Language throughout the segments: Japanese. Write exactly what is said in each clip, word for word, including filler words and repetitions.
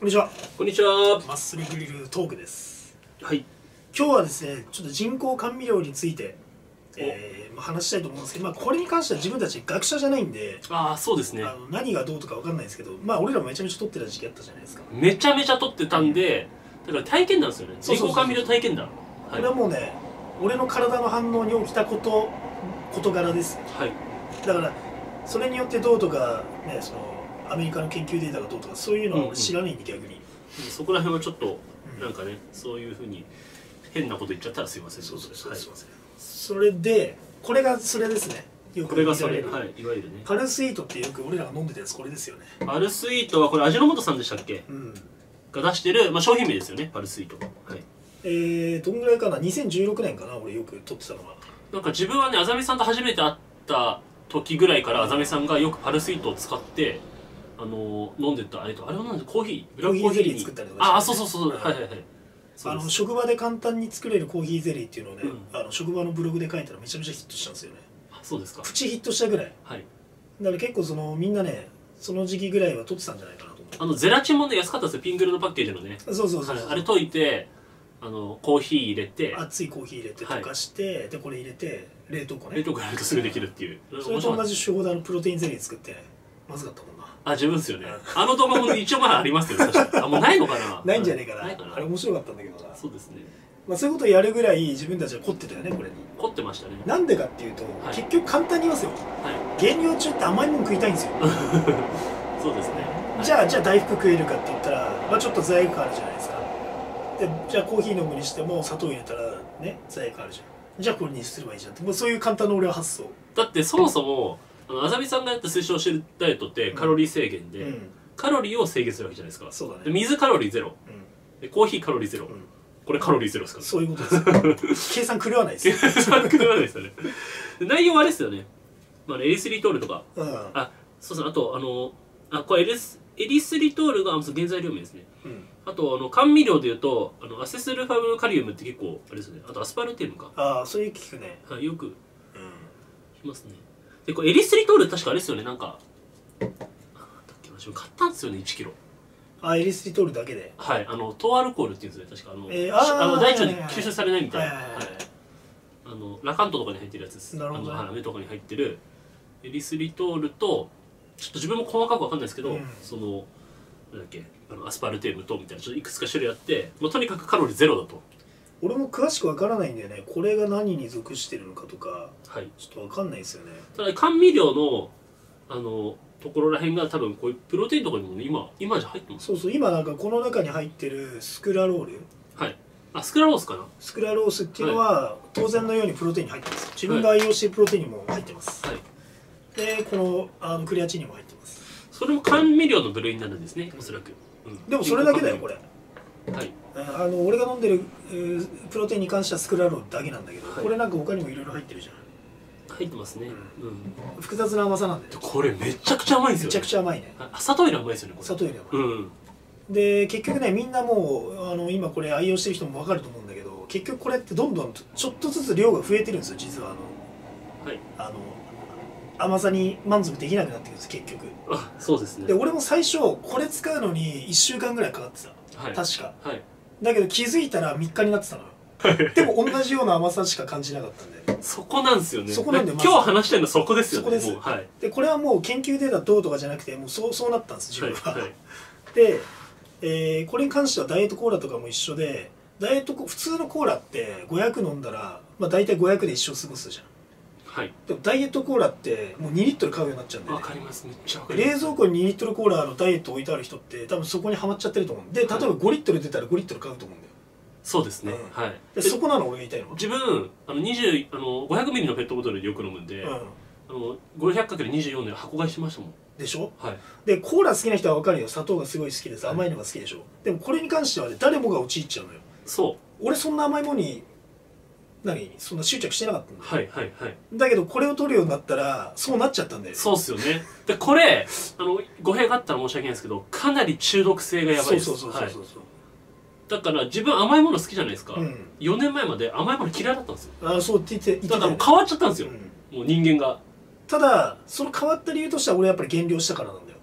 こんにちは。 こんにちは。 マッスルグリルトークです。 はい。 今日はですね、ちょっと人工甘味料について、えーまあ、話したいと思うんですけど、まあ、これに関しては自分たち学者じゃないんで、 ああ、そうですね。 あの何がどうとかわかんないですけど、まあ俺らもめちゃめちゃ取ってた時期あったじゃないですか。 めちゃめちゃ撮ってたんで、だから体験談ですよね。 そうそうそう人工甘味料体験談。 これはもうね、俺の体の反応に起きたこと事柄です。 はい。 だからそれによってどうとか、ね、そのアメリカの研究データがどうとかそういうのは知らないんで、逆にそこら辺はちょっと、 うんなんかね、そういうふうに変なこと言っちゃったらすいません。 そうそうそう、 はい。 すいません。それでこれがそれですね。よくこれがそれ、 見られるはい、いわゆるね。 パルスイートってよく俺らが飲んでたやつ、これですよね。 パルスイートはこれ味の素さんでしたっけ、 うん。 が出してる、まあ、商品名ですよね、パルスイート。はい。 えー、どんぐらいかな、にせんじゅうろくねんかな、俺よく撮ってたのは。 なんか自分はね、あざみさんと初めて会った時ぐらいからあざみさんがよくパルスイートを使ってあのー、飲んでたあれとあれはなんでコーヒーブラックコーヒーにコーヒーゼリー作ったりとかしてね、 ああそうそうそう、 うん、 はいはいはい。 あの職場で簡単に作れるコーヒーゼリーっていうのをね、 うん、 あの職場のブログで書いたらめちゃめちゃヒットしたんですよね。 あ、そうですか。 プチヒットしたぐらい。 はい。 だから結構そのみんなね、その時期ぐらいは撮ってたんじゃないかなと思う。 あのゼラチンもね安かったですよ、ピンク色のパッケージのね。 そうそうそうそう、 はい、あれ溶いてあのコーヒー入れて熱いコーヒー入れて溶かして、はい、でこれ入れて冷凍庫ね、 冷凍庫やるとすぐできるっていう、 それと同じ手法であのプロテインゼリー作ってまずかったもんな。 あ、自分ですよね。あの動画も一応まだありますよね、確か。あ、もうないのかな。 ないんじゃねえかな。 ないかな。 あれ面白かったんだけどな。 そうですね。 まあそういうことをやるぐらい自分たちは凝ってたよね、これに。 凝ってましたね。 なんでかっていうと、 はい、 結局簡単に言いますよ。 はい、 減量中って甘いもの食いたいんですよ。 そうですね。はい、 じゃあじゃあ大福食えるかって言ったら、まあ、ちょっと罪悪感あるじゃないですか。でじゃあコーヒー飲むにしても砂糖入れたらね罪悪感あるじゃん。じゃあこれにすればいいじゃんって、もうそういう簡単な俺は発想。 だってそもそもあのあざみさんがやって推奨してるダイエットってカロリー制限で、うん、カロリーを制限するわけじゃないですか。 そうだね。 で水カロリーゼロ、うん、でコーヒーカロリーゼロ、うん、これカロリーゼロですから、ね、 そういうことです計算狂わないですよ。 計算狂わないですよね。内容はあれですよね、まあ、エリスリトールとか、うん、あ、そうそう、あとあのあこれエリスエリスリトールが原材料名ですね、うん、あとあの甘味料でいうとあのアセスルファムカリウムって結構あれですね、あとアスパルテームか、 ああそういう聞くね、 はい、よく聞きますね。でこれエリスリトール確かあれですよね、なんかあだっけな、自分買ったんですよね、いちキロ。 あ、エリスリトールだけで、 はい、あの糖アルコールっていうんですね、確かあの、 えー、 あの大腸に吸収されないみたいな、あのラカントとかに入ってるやつです。 なるほど、ね、 あの目とかに入ってるエリスリトールとちょっと自分も細かくわかんないですけど、うん、そのなんだっけ、あのアスパルテームとみたいなちょっといくつか種類あって、まあ、とにかくカロリーゼロだと。 俺も詳しくわからないんだよね、これが何に属してるのかとか、 はい、 ちょっとわかんないですよね。 ただ甘味料のあのところらへんが多分こういうプロテインとかにも、ね、今今じゃ入ってます。 そうそう、今なんかこの中に入ってるスクラロール、 はい、あ、スクラロースかな。 スクラロースっていうのは、はい、当然のようにプロテインに入ってます。自分が愛用しているプロテインにも入ってます、はい、でこのあのクレアチンにも入ってます。それも甘味料の部類になるんですね、おそらく、 うん、でもそれだけだよこれ。 はい、 あの俺が飲んでる、えー、プロテインに関してはスクラロールだけなんだけど、はい、これなんか他にもいろいろ入ってるじゃん。 入ってますね、 うんうん、複雑な甘さなんだよ。 これめちゃくちゃ甘いんですよ、ね、 めちゃくちゃ甘いね。 砂糖より甘いですよね、これ。 砂糖より甘い、うん、で結局ね、みんなもうあの今これ愛用してる人も分かると思うんだけど、結局これってどんどんちょっとずつ量が増えてるんですよ、実は。あの、はい、あの甘さに満足できなくなってくるんです結局。 あ、そうですね。 で俺も最初これ使うのにいっしゅうかんぐらいかかってた、はい、確か、はい、だけど気づいたらみっかになってたのよ。でも同じような甘さしか感じなかったんで。そこなんですよね。 そこなんで、 ま、今日話してるのそこですよね。 そこです。はい、でこれはもう研究データどうとかじゃなくて、もうそうそうなったんです自分は。はいはい、で、えー、これに関してはダイエットコーラとかも一緒で、ダイエット普通のコーラってごひゃく飲んだら、まあ、大体ごひゃくで一生過ごすじゃん。はい、でもダイエットコーラってもうにリットル買うようになっちゃうんで、ね、 わかります、めっちゃわかります。 冷蔵庫ににリットルコーラのダイエット置いてある人って多分そこにはまっちゃってると思うんで、例えばごリットル出たらごリットル買うと思うんだよ。 そうですね、うん、はい。 でそこなの俺が言いたいの。 自分あのにじゅうあのごひゃくミリのペットボトルでよく飲むんで、うん、あの ごひゃくかけるにじゅうよん で箱買いしましたもん。 でしょ。 はい。 でコーラ好きな人は分かるよ、砂糖がすごい好きです、甘いのが好きでしょ、はい、でもこれに関してはね、誰もが陥っちゃうのよ。そう、俺そんな甘いものに何そんな執着してなかったんだよ。 はいはいはい。だけどこれを取るようになったらそうなっちゃったんだよ。 そうっすよね。でこれあの語弊があったら申し訳ないですけど、かなり中毒性がやばいです。そうそうそうそうそう、はい、だから自分甘いもの好きじゃないですか、うん、よねんまえまで甘いもの嫌いだったんですよ。 ああ、そうって言って言ってた、ね、 だから変わっちゃったんですよ、うん、もう人間が。 ただその変わった理由としては俺やっぱり減量したからなんだよ。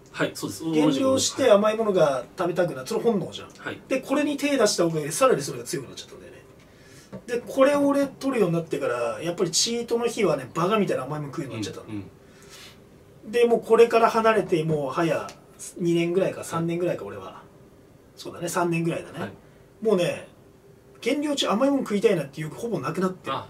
はいそうです。 減量して甘いものが食べたくなる、それ本能じゃん、 はい、 でこれに手出したおかげでさらにそれが強くなっちゃったんだよね。でこれを俺取るようになってからやっぱりチートの日はねバカみたいな甘いもの食うようになっちゃったの、うんうん、でもうこれから離れてもう早にねんぐらいかさんねんぐらいか、俺はそうだねさんねんぐらいだね、はい、もうね減量中甘いもの食いたいなっていうほぼなくなって、はい、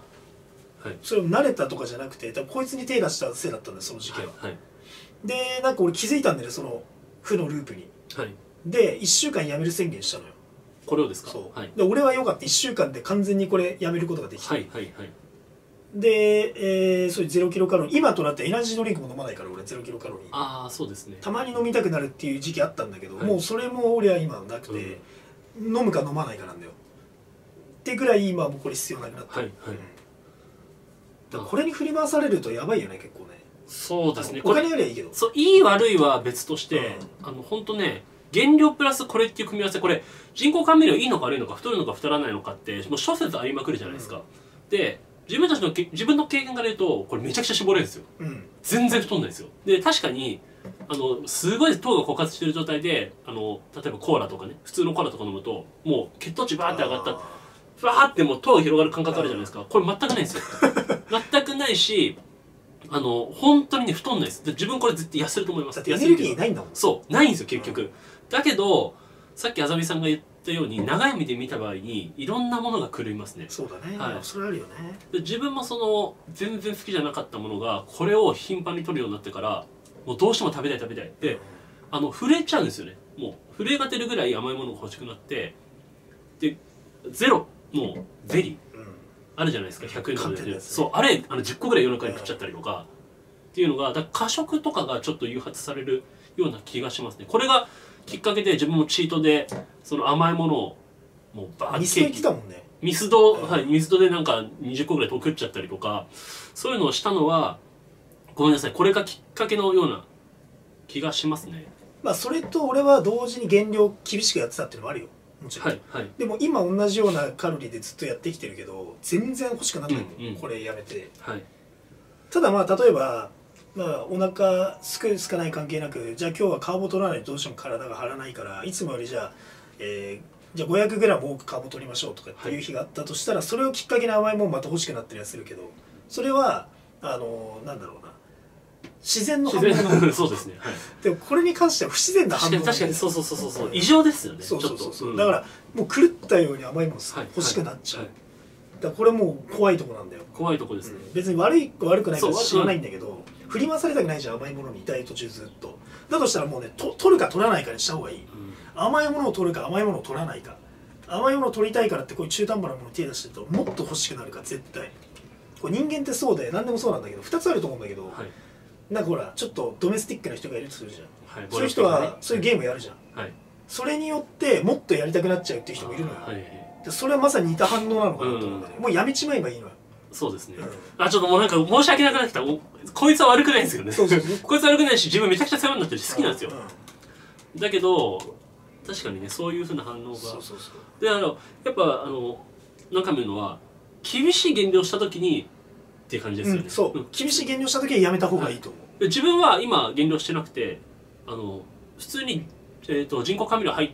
それも慣れたとかじゃなくて多分こいつに手出したせいだったんだよその時期は、はいはい、でなんか俺気づいたんだよねその負のループに、はい、でいっしゅうかんやめる宣言したのよ。 これをですか。 そう、 はい、 で俺はよかったいっしゅうかんで完全にこれやめることができて、 はいはいはい、 で、えー、そういうゼロキロカロリー今となってエナジードリンクも飲まないから俺ゼロキロカロリーああそうですねたまに飲みたくなるっていう時期あったんだけど、はい、もうそれも俺は今なくて、うん、飲むか飲まないかなんだよってぐらい今はもうこれ必要なくなって、はいはい、うん、だからこれに振り回されるとやばいよね結構ね。 そうですね、 お金よりはいいけど、 そういい悪いは別として、うん、あの本当ね減量プラスこれっていう組み合わせ、これ人工甘味料いいのか悪いのか太るのか太らないのかってもう諸説ありまくるじゃないですか、うん、で自分たちの自分の経験から言うとこれめちゃくちゃ絞れるんですよ、うん、全然太んないですよ。で確かにあのすごい糖が枯渇してる状態であの例えばコーラとかね普通のコーラとか飲むともう血糖値バーって上がったふわーってもう糖が広がる感覚あるじゃないですか。これ全くないんですよ全くないしあの本当にね太んないです。で自分これ絶対痩せると思います。だってエネルギーないんだもん。 そうないんですよ結局、うん、だけどさっきあざみさんが言ったように長い目で見た場合にいろんなものが狂いますね。 そうだね、はい、それあるよね。 で自分もその全然好きじゃなかったものがこれを頻繁に取るようになってからもうどうしても食べたい食べたいで、うん、あの震えちゃうんですよね。もう震えが出るぐらい甘いものが欲しくなってでゼロもうゼリー、うん、あるじゃないですかひゃくえんとかで、ね、そうあれあのじゅっこぐらい夜中に食っちゃったりとか、うん、っていうのがだから過食とかがちょっと誘発されるような気がしますね。これがきっかけで自分もチートでその甘いものをもうバーッてミスド行ってたもんね。 ミスド、うん、はい、ミスドでなんかにじゅっこぐらい食っちゃったりとかそういうのをしたのはごめんなさいこれがきっかけのような気がしますね。 まあそれと俺は同時に減量厳しくやってたっていうのもあるよもちろん、はいはい、でも今同じようなカロリーでずっとやってきてるけど全然欲しくならないの、うんうん、これやめて、はい、ただまあ例えばまあお腹すくすかない関係なくじゃあ今日はカーボ取らないとどうしても体が張らないからいつもよりじゃあ、えー、じゃあ ごひゃくグラム 多くカーボ取りましょうとかっていう日があったとしたら、はい、それをきっかけに甘いもんまた欲しくなったりはするけどそれはあのなんだろうな自然の反応なそうですね、はい、 でもこれに関しては不自然な反応なんで確かに確かにそうそうそうそう異常ですよね。 そうそうそうそう、うん、だからもう狂ったように甘いもの欲しくなっちゃう、はいはい、だからこれもう怖いとこなんだよ。 怖いとこですね、 うん、別に悪い悪くないから知らないんだけど振り回されたくないじゃん甘いものにダイエット中ずっとだとしたらもうねと取るか取らないかにした方がいい、うん、甘いものを取るか甘いものを取らないか甘いものを取りたいからってこういう中途半端なものに手出してるともっと欲しくなるから絶対これ人間ってそうで何でもそうなんだけどふたつあると思うんだけど、はい、なんかほらちょっとドメスティックな人がいるとするじゃん、はい、そういう人はそういうゲームやるじゃん、はい、それによってもっとやりたくなっちゃうっていう人もいるのよ、はい、でそれはまさに似た反応なのかなと思うんだよね、うん、もうやめちまえばいいのよ。そうですね、うん、あちょっともうなんか申し訳なくなってきた。こいつは悪くないんですよね。そうそうそうこいつは悪くないし自分めちゃくちゃ世話になってるし好きなんですよ、うん、だけど確かにねそういうふうな反応がそうそうそうであのやっぱあの何回も言うのは厳しい減量した時にっていう感じですよね、うん、そう、うん、厳しい減量した時はやめた方がいいと思う、はい、自分は今減量してなくてあの普通に、えー、と人工甘味料入った、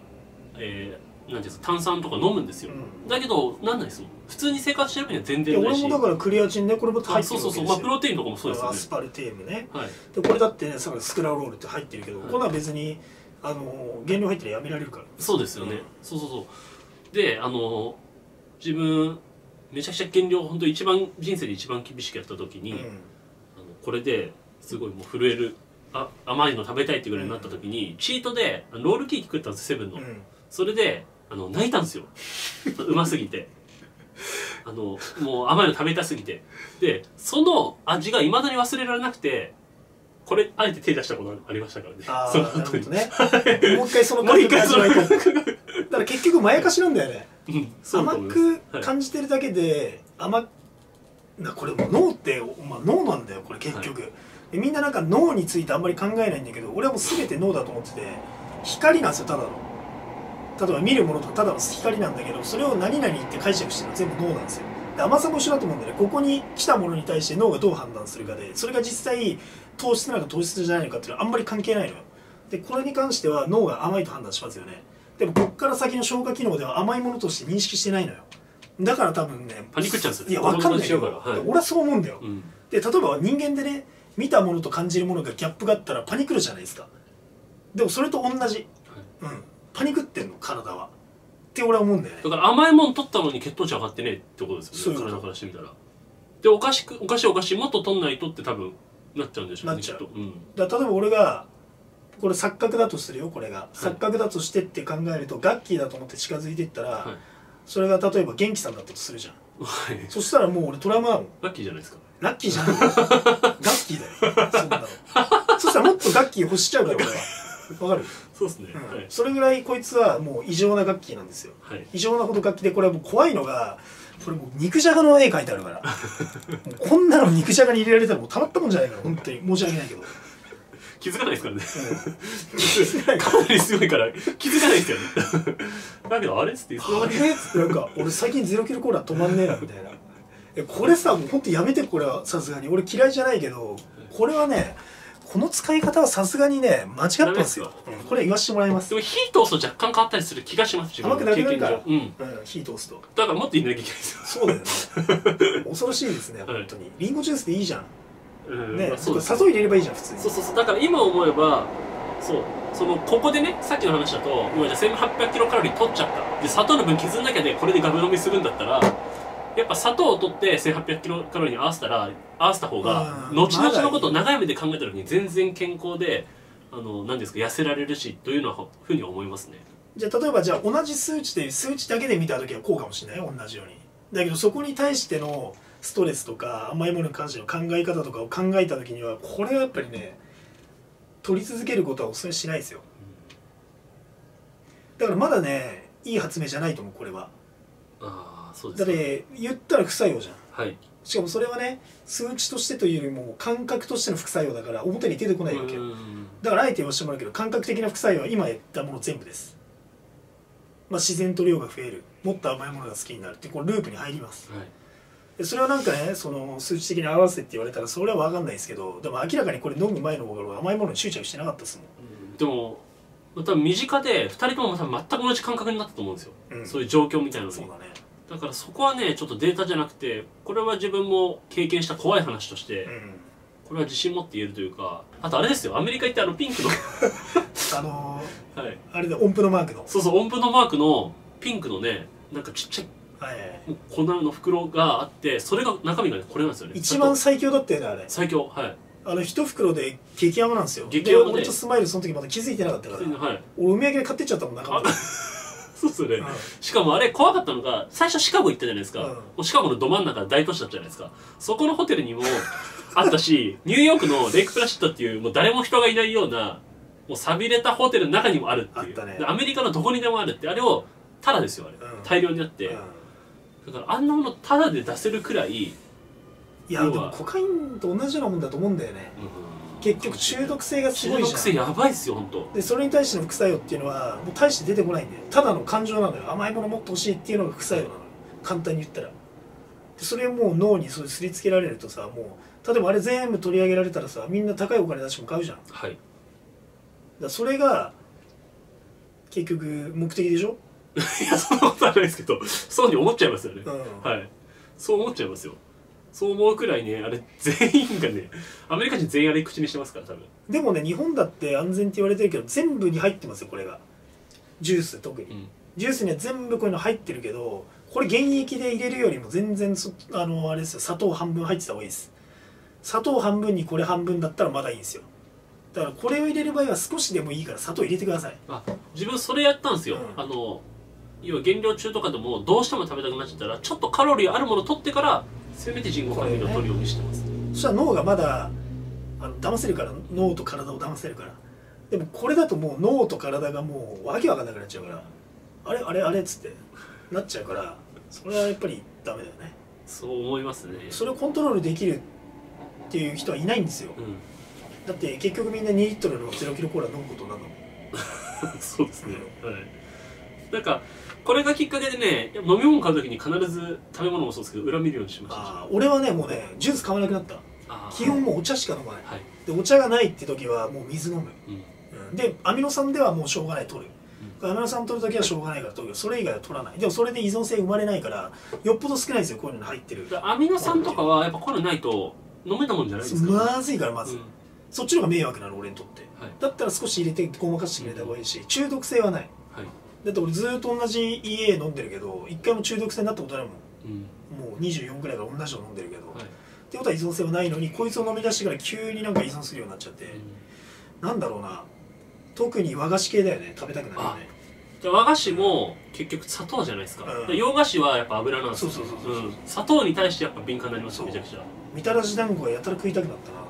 えーなんていうんですか炭酸とか飲むんですよ、うん、だけどなんないですよ普通に生活してる分には全然ないし。いや俺もだからクリアチンねこれも入ってるわけですよ。そうそうそう、まあ、プロテインとかもそうですよね。アスパルテームね、はい、でこれだってねさスクラロールって入ってるけど、はい、こんなは別にあの減量入ったらやめられるから。そうですよね、うん、そうそうそうであの自分めちゃくちゃ減量本当一番人生で一番厳しくやった時に、うん、あのこれですごいもう震えるあ甘いの食べたいってぐらいになった時に、うん、チートでロールケーキ食ったんですセブンの、うん、それであの泣いたんですようますぎてあのもう甘いの食べたすぎてでその味がいまだに忘れられなくてこれあえて手出したことありましたからね。ああなるほどねもう一回その感覚味わいたいだから結局まやかしなんだよね、うん、甘く感じてるだけで、はい、甘なこれもう脳って、まあ、脳なんだよこれ結局、はい、みんななんか脳についてあんまり考えないんだけど俺はもう全て脳だと思ってて光なんですよただの。例えば見るものとかただの光なんだけどそれを何々って解釈してるのは全部脳なんですよ。で甘さも一緒だと思うんだよね。ここに来たものに対して脳がどう判断するかでそれが実際糖質なのか糖質じゃないのかっていうのはあんまり関係ないのよ。 でこれに関しては脳が甘いと判断しますよね。でもこっから先の消化機能では甘いものとして認識してないのよ。だから多分ねパニックっちゃうんですよ。 いや分かんないけど、はい、俺はそう思うんだよ、うん、で例えば人間でね見たものと感じるものがギャップがあったらパニクるじゃないですか。でもそれと同じ、はい、うん、パニクってんの体はって俺は思うんだよね。 だから甘いもん取ったのに血糖値上がってねえってことですよね、体からしてみたら。でおかしくおかしいおかしいもっと取んないとって多分なっちゃうんでしょうね。なっちゃう、うん、だから例えば俺がこれ錯覚だとするよ、これが、はい、錯覚だとしてって考えるとガッキーだと思って近づいていったら、はい、それが例えば元気さんだったとするじゃん、はい、そしたらもう俺トラウマだもん。 ラッキーじゃないですか。 ラッキーじゃないよガッキーだよそんなのそしたらもっとガッキー欲しちゃうから俺はわかる。 そうですね、 うん、はい、それぐらいこいつはもう異常なガッキーなんですよ、はい、異常なほどガッキーで、これはもう怖いのがこれもう肉じゃがの絵描いてあるからもうこんなの肉じゃがに入れられたらもうたまったもんじゃないから本当に申し訳ないけど気づかないですからね、うん、かなりすごいから気づかないですよねだけどあれっつっていつの間にあれっつってなんか俺最近ゼロキロコーラ止まんねえなみたいなえこれさもうほんとやめて、これはさすがに俺嫌いじゃないけどこれはねこの使い方はさすがにね間違ってますよ、うん、これ言わせてもらいます。 でも火通すと若干変わったりする気がします。 甘くなくなるから、 うん、うん、 火通すとだからもっと入れなきゃいけないですよ。 そうだよね恐ろしいですね本当に、はい、リンゴジュースでいいじゃん、うん、ね、まあ、そう砂糖入れればいいじゃん普通に。 そうそうそう、だから今思えばそうそのここでねさっきの話だと今じゃせんはっぴゃくキロカロリー取っちゃったで砂糖の分削んなきゃでこれでガブ飲みするんだったらやっぱ砂糖を取ってせんはっぴゃくキロカロリーに合わせたら合わせた方が後々のことを長い目で考えた時に全然健康であの何ですか痩せられるしというのはふうに思いますね。 じゃあ例えばじゃあ同じ数値で数値だけで見た時はこうかもしれないよ同じように。だけどそこに対してのストレスとか甘いものに関しての考え方とかを考えた時にはこれはやっぱりね取り続けることはお勧めしないですよ。だからまだねいい発明じゃないと思うこれは。 ああそうですか。 だって言ったら副作用じゃん、 はい、 しかもそれはね数値としてというよりも感覚としての副作用だから表に出てこないわけよ。だからあえて言わせてもらうけど感覚的な副作用は今言ったもの全部です。まあ、自然と量が増える、もっと甘いものが好きになるってこのループに入ります、はい、でそれはなんかねその数値的に合わせって言われたらそれは分かんないですけどでも明らかにこれ飲む前の方が甘いものに執着してなかったですもん、 うん、でも多分身近でふたりとも多分全く同じ感覚になったと思うんですよ、うん、そういう状況みたいなのに。そうだね。だからそこはねちょっとデータじゃなくてこれは自分も経験した怖い話として、うん、これは自信持って言えるというか。あとあれですよアメリカ行ってあのピンクのあのー、はい、あれで音符のマークのそうそう音符のマークのピンクのねなんかちっちゃい、はい、粉の袋があってそれが中身がねこれなんですよね。 一番最強だったよねあれ。最強、はい。 あの一袋で激甘なんですよ。激甘で俺とスマイルその時まだ気づいてなかったから、はい、俺お土産で買ってっちゃったもん中身。 そうっすよね、うん、しかもあれ怖かったのが最初シカゴ行ったじゃないですか、うん、もうシカゴのど真ん中大都市だったじゃないですか。そこのホテルにもあったしニューヨークのレイクプラシットっていうもう誰も人がいないようなもう寂れたホテルの中にもあるっていう、ね、アメリカのどこにでもあるってあれをタダですよあれ、うん、大量にあって、うん、だからあんなものタダで出せるくらい。いやでもコカインと同じようなもんだと思うんだよね、うん、結局中毒性がすごいじゃん。 中毒性やばいっすよ本当。 でそれに対しての副作用っていうのはもう大して出てこないんだよ。ただの感情なのよ。甘いものもっと欲しいっていうのが副作用なのよ簡単に言ったら。でそれをもう脳にそうすりつけられるとさもう例えばあれ全部取り上げられたらさみんな高いお金出しても買うじゃん。はい。だからそれが結局目的でしょ。 いやそんなことはないですけどそうに思っちゃいますよね、うん、はいそう思っちゃいますよ。そう思うくらいねあれ全員がねアメリカ人全員あれ口にしてますから多分。 でもね日本だって安全って言われてるけど全部に入ってますよこれが。ジュース特に、うん、ジュースには全部こういうの入ってるけどこれ原液で入れるよりも全然そあのあれですよ砂糖半分入ってた方がいいです。砂糖半分にこれ半分だったらまだいいんですよ。だからこれを入れる場合は少しでもいいから砂糖入れてください。 あ自分それやったんですよ、うん、あの要は減量中とかでもどうしても食べたくなっちゃったらちょっとカロリーあるもの取ってからせめて人工甘味料を取るようにしてます、ね、 そしたら脳がまだあの騙せるから脳と体を騙せるから。でもこれだともう脳と体がもうわけわかんなくなっちゃうからあれあれあれっつってなっちゃうからそれはやっぱりダメだよね。 そう思いますね。 それをコントロールできるっていう人はいないんですよ、うん、だって結局みんなにリットルのゼロキロコーラ飲むことになるのそうですね、うん、はい。なんかこれがきっかけでね飲み物買う時に必ず食べ物もそうですけど裏見るようにしました。 あ俺はねもうねジュース買わなくなった。基本もうお茶しか飲まない、はい、でお茶がないって時はもう水飲む、うんうん、 うん、でアミノ酸ではもうしょうがない取る、うん、アミノ酸取るときはしょうがないから取るけど、それ以外は取らない。でもそれで依存性生まれないからよっぽど少ないですよ、こういうのに入ってるアミノ酸とかはやっぱこれないと飲めたもんじゃないですか、 ね、まずいからまず、うん、そっちの方が迷惑なの俺にとって、はい、だったら少し入れてごまかしてくれた方がいいし、中毒性はない、はい、だって俺ずっと同じ イーエー 飲んでるけど一回も中毒性になったことないもん、うん、もうにじゅうよんくらいから同じの飲んでるけど、はい、ってことは依存性はないのに、こいつを飲み出してから急になんか依存するようになっちゃって、うん、なんだろうな、特に和菓子系だよね、食べたくなるよね。 じゃあ和菓子も結局砂糖じゃないですか、うん、洋菓子はやっぱ油なんですよ。砂糖に対してやっぱ敏感になりますよ、めちゃくちゃ。 みたらし団子がやたら食いたくなったなと思って。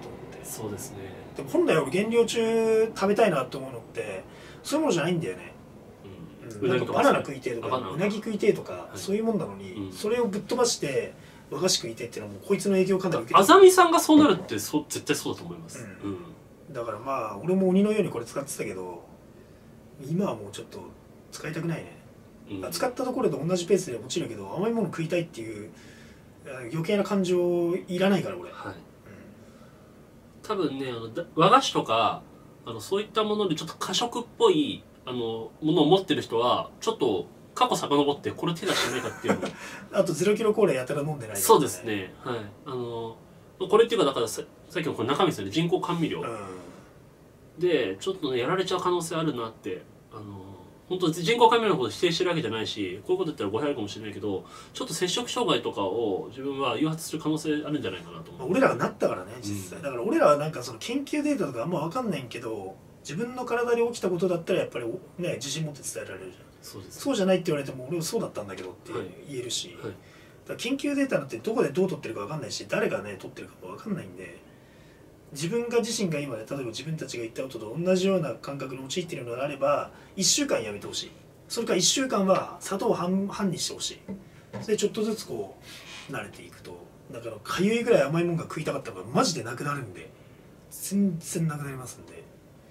そうですね。 でも本来俺減量中食べたいなと思うのってそういうものじゃないんだよね、うん、なんかバナナ食いてえとかうなぎ食いてえとか、はい、そういうもんなのに、うん、それをぶっ飛ばして和菓子食いてえっていうのはもうこいつの影響をかなり受けてる。 あざみさんがそうなるってそ絶対そうだと思います、うんうん、だからまあ俺も鬼のようにこれ使ってたけど今はもうちょっと使いたくないね、うん、使ったところで同じペースで落ちるけど甘いもの食いたいっていう余計な感情いらないから俺、はい、 多分ね、あの和菓子とかあのそういったものでちょっと過食っぽいあのものを持ってる人はちょっと過去遡ってこれ手出してないかっていうのあとゼロキロコーラやたら飲んでない、ね、 そうですね、はい、あのこれっていうかだからささっきのこれ中身ですよね、人工甘味料、うん、でちょっとねやられちゃう可能性あるなって、あの本当人工甘味料のこと否定してるわけじゃないし、こういうこと言ったら語弊あるかもしれないけど、ちょっと摂食障害とかを自分は誘発する可能性あるんじゃないかなと思う。 俺らがなったからね実際、うん、だから俺らはなんかその研究データとかあんま分かんないけど、自分の体に起きたことだったらやっぱりね自信持って伝えられるじゃん。そうです、そうじゃないって言われても俺はそうだったんだけどって言えるし、はいはい、だから研究データなんてどこでどう取ってるか分かんないし、誰がね取ってるかも分かんないんで、自分が自身が今ね、例えば自分たちが言ったことと同じような感覚に陥っているのであればいっしゅうかんやめてほしい。それからいっしゅうかんは砂糖を 半, 半にしてほしい。それでちょっとずつこう慣れていくと、だからかゆいぐらい甘いものが食いたかったのがマジでなくなるんで、全然なくなりますんで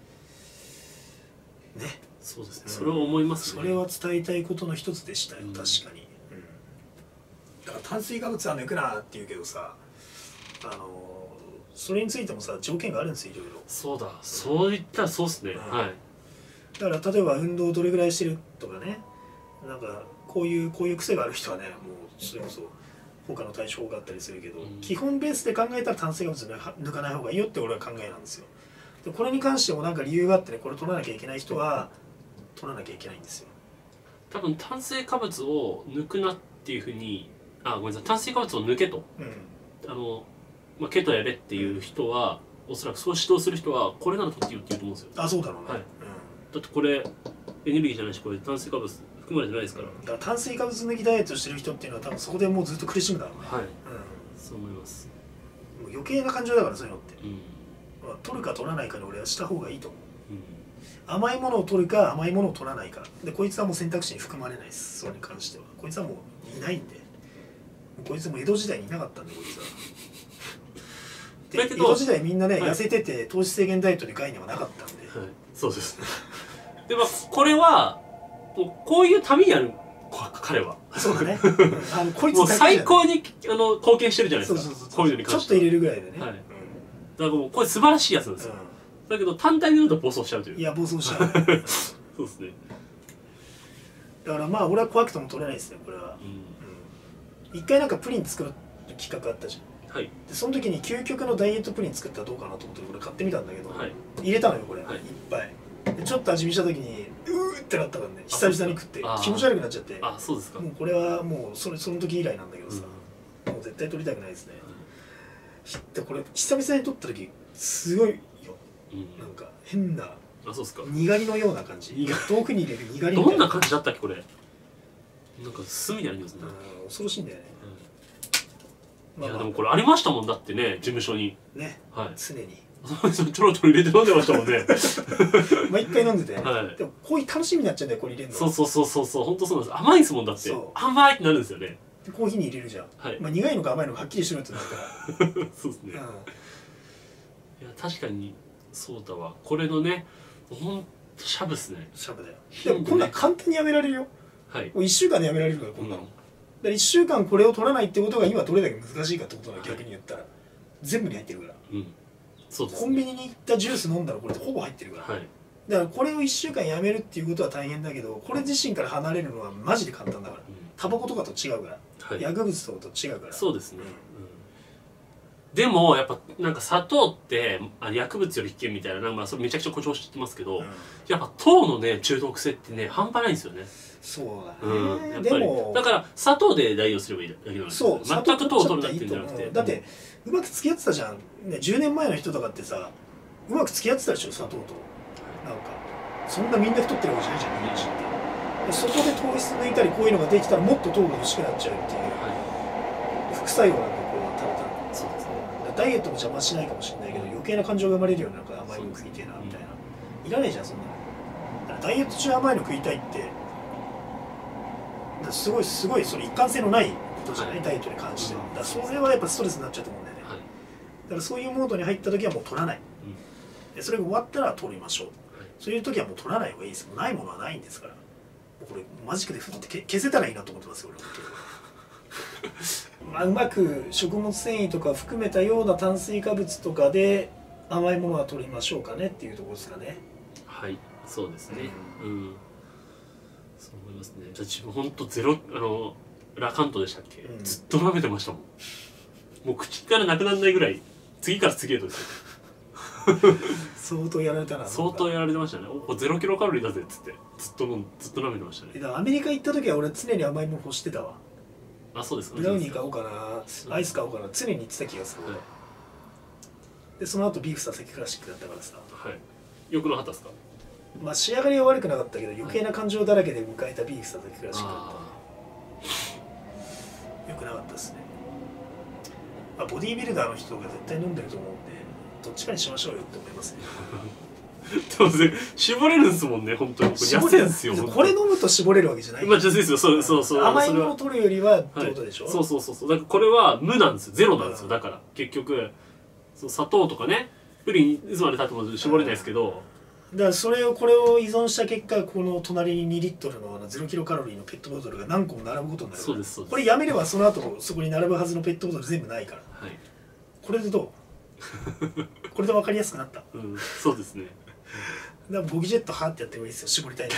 ね。 そうですね、うん、それは思いますね。それは伝えたいことの一つでしたよ、うん、確かに、うん、だから炭水化物は抜くなって言うけどさ、あのそれについてもさ条件があるんですよ、いろいろ。 そうだ、そう言ったらそうですね、うん、はい。 だから例えば運動をどれぐらいしてるとかね、なんかこういうこういう癖がある人はね、もうそれこそ他の対処法があったりするけど、うん、基本ベースで考えたら炭水化物抜かない方がいいよって俺は考えなんですよ。でこれに関してもなんか理由があってね、これ取らなきゃいけない人は取らなきゃいけないんですよ。 多分炭水化物を抜くなっていうふうに、あ、ごめんなさい、炭水化物を抜けと、うん、あの、まあ、ケトやれっていう人は、うん、おそらくそう指導する人はこれなら取っていいよって言うと思うんですよ。 あ、そうだろうね、はい、うん、 だってこれエネルギーじゃないし、これ炭水化物含まれてないですから、うん、 だから炭水化物抜きダイエットしてる人っていうのは多分そこでもうずっと苦しむだろうね。はい、うん、 そう思います。 もう余計な感情だからそういうのって、うん、まあ、取るか取らないかに俺はした方がいいと思う、うん、甘いものを取るか甘いものを取らないかで、こいつはもう選択肢に含まれないです。それに関してはこいつはもういないんで、こいつも江戸時代にいなかったんで、こいつはで江戸時代みんなね、はい、痩せてて糖質制限ダイエットで概念はなかったんで、 はい、そうですねでもこれはもうこういうためにある彼はそうだね、うん、あのこいつもう最高にあの貢献してるじゃないですか。そうそうそう、こういうのに関してはちょっと入れるぐらいでね、はい、うん、 だからもうこれ素晴らしいやつなんですよ、うん、だけど単体で言うと暴走しちゃうという。 いや暴走しちゃうそうですね。 だからまあ俺は怖くても取れないですね、これは、うん、一回なんかプリン作る企画あったじゃん。はい、でその時に究極のダイエットプリン作ったらどうかなと思って俺買ってみたんだけど、はい、入れたのよこれ、はい、いっぱいでちょっと味見した時にうーってなったからね、久々に食って気持ち悪くなっちゃって、 あ、そうですか。 もうこれはもうそれその時以来なんだけどさ、うん、もう絶対取りたくないですね、うん、でこれ久々に取った時すごいよ、うん、なんか変な、あ、 そうですか、 にがりのような感じ、遠くに入れるにがりみたいな。どんな感じだったっけこれ。なんか炭みたいな匂いですね。 恐ろしいんだよね、 いやでもこれありましたもんだってね、事務所にね、はい、常にちょろちょろ入れて飲んでましたもんね毎回飲んでて、はい、でもこういう楽しみになっちゃうんだよ、これ入れるの。 そうそうそうそうそう、本当そうなんです。甘いですもんだって、甘いってなるんですよね。 でコーヒーに入れるじゃん、はい、まあ苦いのか甘いのかはっきりしろってなるからそうですね、うん、いや確かにそうだわ、これのね、ほんとシャブっすね。 シャブだよ。でもこんなん簡単にやめられるよ、はい、もういっしゅうかんでやめられるからこんなの、うん、だからいっしゅうかんこれを取らないってことが今どれだけ難しいかってことなの、逆に言ったら、はい、全部に入ってるから、うん、そうですね、コンビニに行ったジュース飲んだらこれほぼ入ってるから、はい、 だからこれをいっしゅうかんやめるっていうことは大変だけど、これ自身から離れるのはマジで簡単だから、タバコとかと違うから、はい、薬物とかと違うから。 そうですね、うん、でもやっぱなんか砂糖ってあ薬物より危険みたいな、なんかそれめちゃくちゃ誇張してますけど、うん、やっぱ糖のね中毒性ってね半端ないんですよね。 そうだね、うん、やっぱりでもだから砂糖で代用すればいいだけなんですよ、ね、そう全く糖を取るなっていうんじゃなくて、 だってうまく付き合ってたじゃん、ね、じゅうねんまえの人とかってさうまく付き合ってたでしょ砂糖と。なんかそんなみんな太ってるわけじゃないじゃん、イメージって。そこで糖質抜いたりこういうのができたらもっと糖が薄くなっちゃうっていう、はい、副作用なんだこれはただ単に。そうですね、ダイエットも邪魔しないかもしれないけど余計な感情が生まれるような、なんか甘いの食いてえなみたいな、うん、いらないじゃんそんなの。ダイエット中甘いの食いたいってすごいすごいそれ一貫性のないことじゃない、はい、ダイエットに関しては。だからそれはやっぱストレスになっちゃうと思うんだよね、はい、だからそういうモードに入った時はもう取らない、うん、それが終わったら取りましょう、はい、そういう時はもう取らない方がいいです。もうないものはないんですから。もうこれマジックでふって消せたらいいなと思ってますよ俺は。まあうまく食物繊維とか含めたような炭水化物とかで甘いものは取りましょうかねっていうところですかね。 はい、そうですね、うん、うん、そう思いますね。じゃあ自分ほんとゼロあのラカントでしたっけ、うん、ずっと舐めてましたもん。もう口からなくならないぐらい次から次へとですよ。 相当やられたな。 相当やられてましたね。おゼロキロカロリーだぜっつってずっとずっと舐めてましたね。 だからアメリカ行った時は俺常に甘いもの欲してたわ。 あ、そうですか。 ブラウニー買おうかな、アイス買おうかな、常に言ってた気がする、はい、でその後ビーフサセキクラシックだったからさ。 はい、よくなかったですか。 まあ仕上がりは悪くなかったけど余計な感情だらけで迎えたビーフサセキクラシックだった。よくなかったですね。まあ、ボディービルダーの人が絶対飲んでると思うんでどっちかにしましょうよって思いますね。 でも絞れるんですもんね本当に。 絞れるんですよ。これ飲むと絞れるわけじゃない。 まあじゃあですよ。そうそうそう。 甘いものを取るよりはってことでしょ。 はい、そうそうそうそう。だからこれは無なんですよ。ゼロなんですよ。だから結局そう砂糖とかねプリンいつまでたっても絞れないですけど。 だからそれをこれを依存した結果この隣ににリットルのあのゼロキロカロリーのペットボトルが何個も並ぶことになる。 そうですそうです。 これやめればその後そこに並ぶはずのペットボトル全部ないから。はい。これでどう？これで分かりやすくなった。 うん、そうですね。 だからボギジェットはってやってもいいですよ。絞りたいな。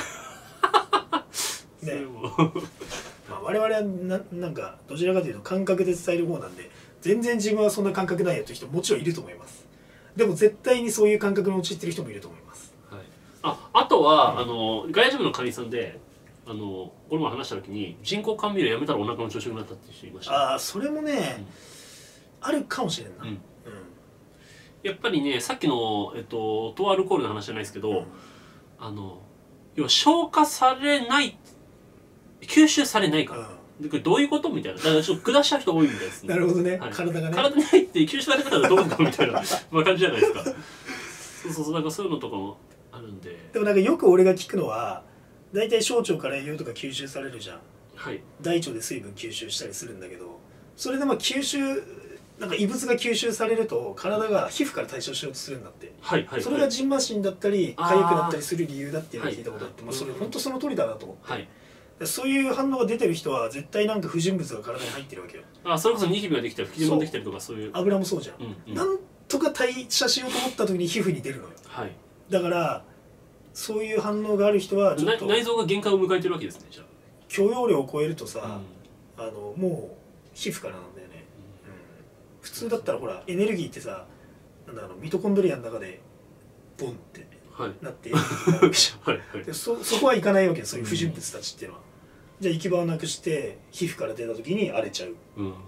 ね。まあ我々はななんかどちらかというと感覚で伝える方なんで全然自分はそんな感覚ないよという人ももちろんいると思います。でも絶対にそういう感覚に陥ってる人もいると思います。 はい、ああとは、うん、あの外野ジムの会員さんであのこの前話した時に人工甘味料やめたらお腹の調子が良くなったって人いました。 ああそれもね、うん、あるかもしれんな。うんうん、 やっぱりねさっきの、えっと、糖アルコールの話じゃないですけど、うん、あの要は消化されない吸収されないから、うん、これどういうことみたいな。だからちょっと下した人多いみたいですね。 なるほどね、 はい、 体がね体に入って吸収されてたらどうかみたいなまあ感じじゃないですか。そうそうそう、なんかそういうのとかもあるんで。 でもなんかよく俺が聞くのは大体小腸から栄養とか吸収されるじゃん。はい、大腸で水分吸収したりするんだけどそれでまあ吸収なんか異物が吸収されると体が皮膚から対処しようとするんだって、はいはい、それがじんましんだったり痒くなったりする理由だっていうのを聞いたことあって、まあ、それ本当その通りだなと思って、はい、そういう反応が出てる人は絶対なんか不純物が体に入ってるわけよ。 あそれこそニキビができたり吹き出物できたりとかそういう油もそうじゃん、うんうん、なんとか代謝しようと思った時に皮膚に出るのよ、はい、だからそういう反応がある人はちょっと内臓が限界を迎えてるわけですね。じゃあ許容量を超えるとさ、うん、あのもう皮膚からなんだよね、うん、普通だったらほらエネルギーってさなんだあのミトコンドリアの中でボンってなってなるわけじゃん、はいはい、で そ, そこはいかないわけよそういう不純物たちっていうのは、うん、じゃあ行き場をなくして皮膚から出た時に荒れちゃう、うんうんうんうん、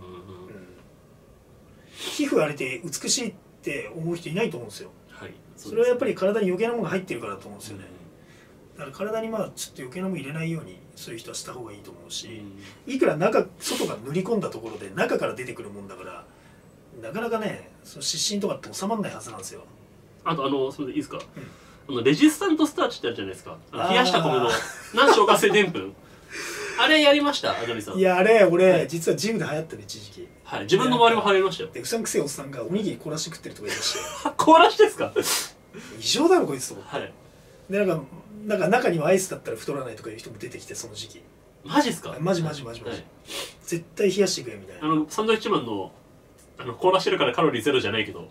皮膚荒れて美しいって思う人いないと思うんですよ、はい、そ, それはやっぱり体に余計なものが入ってるからだと思うんですよね、うん、だから体にまあちょっと余計なもの入れないようにそういう人はした方がいいと思うし、うん、いくら中外が塗り込んだところで中から出てくるもんだからなかなかねその湿疹とかって収まらないはずなんですよ。 あとあのそれでいいですか、うん、あのレジスタントスターチってあるじゃないですか。冷やした米の難消化性でんぷんあれやりましたアドリさん。 いやあれ俺、はい、実はジムで流行ったね一時期。 はい自分の周りも流行りましたよ。 でうさんくせえおっさんがおにぎり凍らして食ってるとか言いまして凍らしてですか異常だろこいつと思って、はい、でなんかなんか中にはアイスだったら太らないとかいう人も出てきてその時期。 マジっすか。 マジマジマジマジ、はい、絶対冷やしてくれみたいな。 あのサンドウィッチマンのあの凍らしてるからカロリーゼロじゃないけど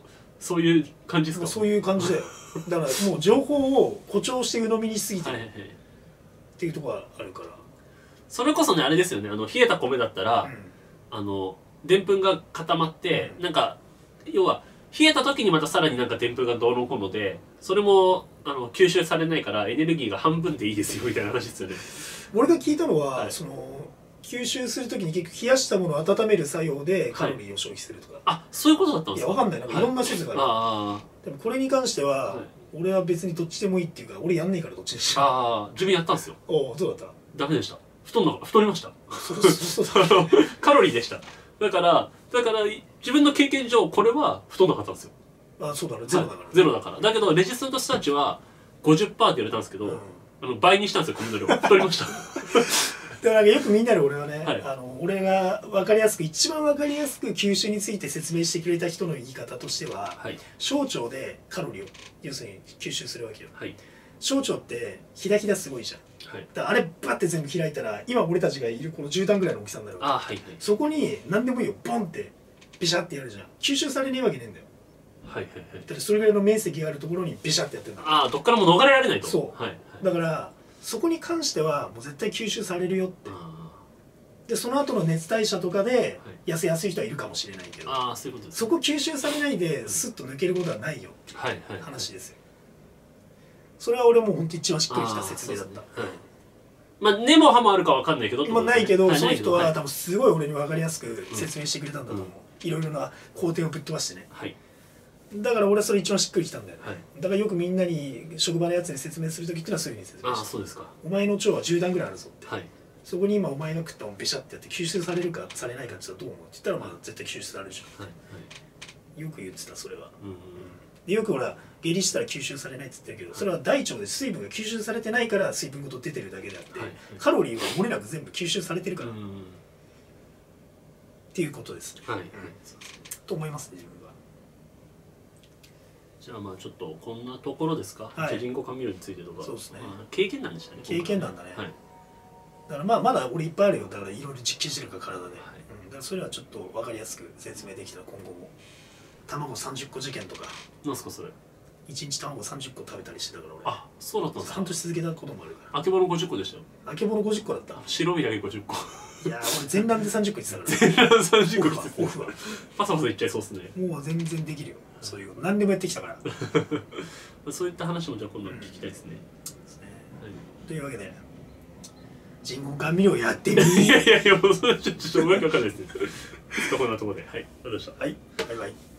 そういう感じですか？ そういう感じだよ。だからもう情報を誇張して鵜呑みにしすぎてるっていうところがあるから。 それこそねあれですよね、あの冷えた米だったら、うん、あのでんぷんが固まって、うん、なんか要は冷えた時にまたさらになんかでんぷんがどうのこうので、それもあの吸収されないからエネルギーが半分でいいですよみたいな話ですよね。 俺が聞いたのは、はい、その吸収する時に結局冷やしたものを温める作用でカロリーを消費するとか、はい、 あ、そういうことだったんですか？ いやわかんない、なんかいろんな説がある、はい、でもこれに関しては、はい、俺は別にどっちでもいいっていうか、俺やんねえからどっちでしょ。 ああ、自分やったんですよ。 おお、そうだった。 ダメでした。太んな太りました。カロリーでした。だからだから自分の経験上これは太んなかったんですよ。 あ、そうだね、ゼロだから、ね、 ゼロだから。だけどレジスタントスターチは ごじゅっパーセント って言われたんですけど、うん、あの倍にしたんですよ、米の量。太りました。 だからよくみんなで俺はね、はい、あの俺が分かりやすく一番分かりやすく吸収について説明してくれた人の言い方としては、はい、小腸でカロリーを要するに吸収するわけよ、はい、小腸ってひだひだすごいじゃん、はい、だからあれバッて全部開いたら今俺たちがいるこのじゅう段ぐらいの大きさになるわけ、あ、はいはい、そこに何でもいいよボンってビシャってやるじゃん。吸収されねえわけねえんだよ。はいはいはい。だってそれぐらいの面積があるところにビシャってやってるんだ。 ああ、どっからも逃れられないと。 そう、はいはい、だからそこに関してはもう絶対吸収されるよって。でその後の熱代謝とかで痩せやすい人はいるかもしれないけど、 あ、そういうことです。 そこ吸収されないでスッと抜けることはないよって話ですよ。それは俺も本当一番しっくりきた説明だった。 まあ根も葉もあるかわかんないけど、 今ないけどその人は多分すごい俺に分かりやすく説明してくれたんだと思う。いろいろな工程をぶっ飛ばしてね。だから俺はそれ一番しっくりきたんだよね。だからよくみんなに職場のやつに説明する時っていうのはそういうふうに説明して、あ、そうですか。お前の腸はじゅう段ぐらいあるぞって。そこに今お前が食ったもんビシャってやって吸収されるかされないかって言ったらどう思うって言ったらまあ絶対吸収されるじゃん、はいはい、よく言ってたそれは、うんうん、でよくほら下痢したら吸収されないって言ってるけど、それは大腸で水分が吸収されてないから水分ごと出てるだけであって、はいはい、カロリーは漏れなく全部吸収されてるから、うんうん、っていうことですね、はいはい、うん、と思いますね自分は。 じゃあまあちょっとこんなところですか、はい、リンゴ甘味料についてとか。 そうですね、 まあ、経験談でしたね。 経験談だね、はい、だからまあまだ俺いっぱいあるよ。だからいろいろ実験してるから体で、はい、うん、だからそれはちょっと分かりやすく説明できたら今後も。卵さんじゅっこ事件とか。 なんすかそれ。 いちにち卵さんじゅっこ食べたりしてたから俺。 あ、そうだったんですか。 半年続けたこともあるから。 あけぼのごじゅっこでしたよ。 あけぼのごじゅっこだった。 白身だけごじゅっこ。いや俺全卵でさんじゅっこいってたから。 全卵さんじゅっこいってた。 オフはパサパサいっちゃいそうっすね。 もう全然できるよ、そういうこと何でもやってきたから。 そういった話もじゃあ今度聞きたいですね。 というわけで人工甘味料やってみー。 いやいやいや、もうそれちょっとよくわかんないですね。こんなところで、はい、ありがとうございました。 はい、バイバイ。